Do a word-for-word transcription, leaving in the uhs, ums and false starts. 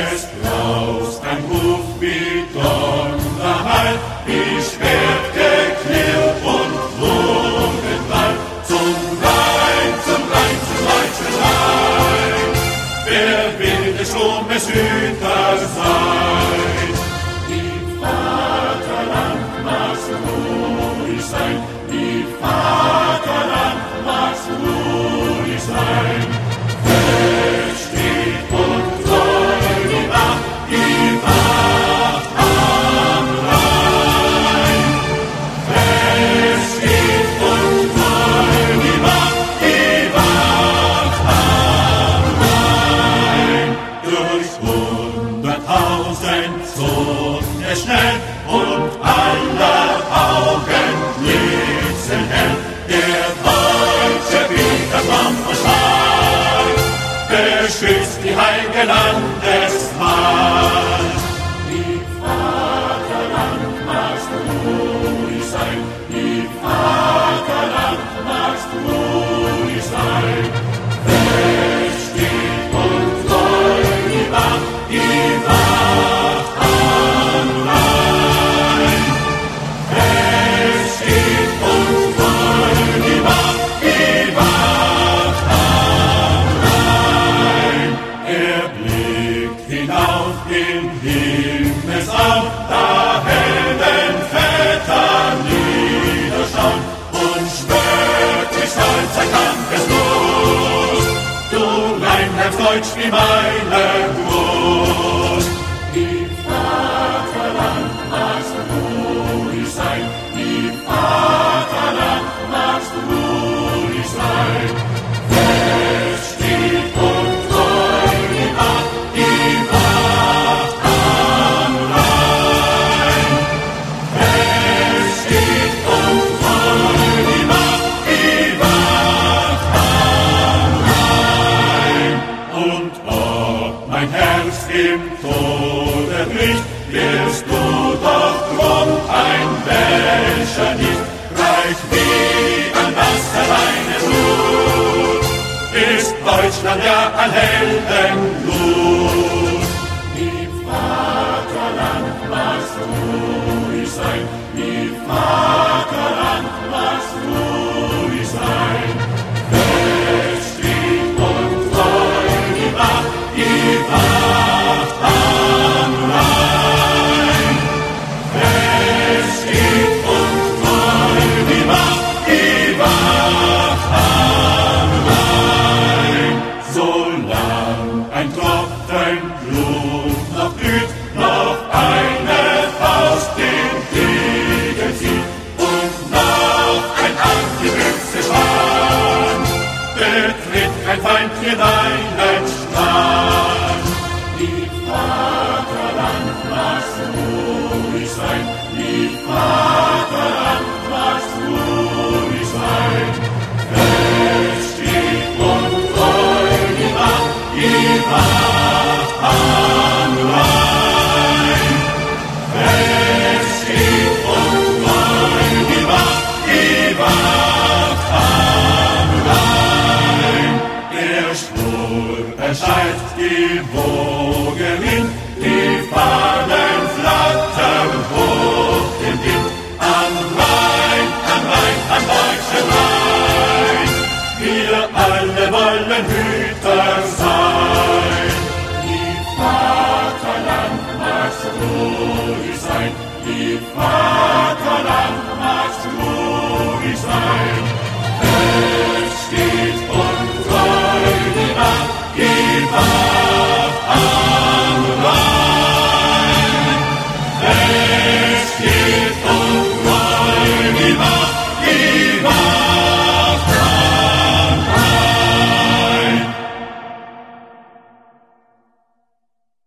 Es braust ein Ruf wie Donnerhall, wie Schwert geklirrt und Wogenball. Zum Rhein, zum Rhein, zum deutschen Rhein. Wer will des Sturmes Hüter sein? Die Vaterland mag's ruhig sein, die Vaterland mag's ruhig sein. Fest steht und treu die Wacht, die Wacht am Rhein. Fest steht und treu die Wacht, die Wacht am Rhein. Durch hunderttausend zog es schnell und aller Augen blitzen hell. Der deutsche Krieger vom Stahl beschützt die heilige Landeswahl. Die Vaterland mag's ruhig sein, die Vaterland mag's ruhig sein. Fest steht und treu die Wacht, die Wacht am Rhein. Fest steht und treu die Wacht, die Wacht am Rhein. Er blickt hinauf in Himmelsraum, da Heldenväter niederschauen und schwört sich stolz ein Kampfeslos. Du Rhein bleibst deutsch wie meine Brust. Die Vaterland mag's ruhig sein, die Vaterland mag's ruhig sein. Fest steht und treu die Wacht, die Wacht am Rhein. Fest steht und treu die Wacht, die Wacht am Rhein. Und ob mein Herz im Tode bricht, wirst du doch drum ein Wäscher nicht. Reich wie ein Wasser deine Blut, ist Deutschland ja ein Heldenblut. Die Vaterland mag's ruhig sein, die Vaterland mag's ruhig sein. Fest steht und treu die Wacht, die Wacht am Rhein. Fest steht und treu die Wacht, die Wacht am Rhein. Solang ein Tropfen Blut noch glüht, noch eine Faust den Krieg zieht und noch ein abgebüxter Schwan, betritt kein Feind hier deinen Strand. Die Vaterland mag's ruhig sein, die Vaterland mag's ruhig sein. Fest steht und treu die Wacht, die Wacht am Rhein. Fest steht und treu die Wacht, die Wacht am Rhein. Der Sturm erscheint, die Wogen hin, die Fahnen flattern hoch im Wind. Am Rhein, am Rhein, am deutschen Rhein, wir alle wollen Hüter sein. Die Vaterland mag's ruhig sein, die Vaterland mag's ruhig sein. Fest steht und treu die Wacht, die Wacht am Rhein. Fest steht und treu die Wacht.